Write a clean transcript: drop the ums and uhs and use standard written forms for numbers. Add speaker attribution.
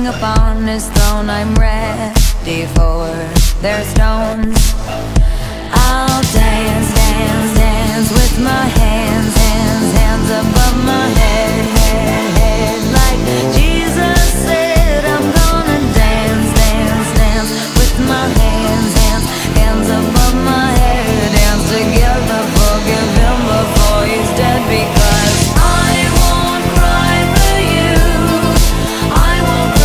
Speaker 1: king upon his throne. I'm ready for their stones. I'll dance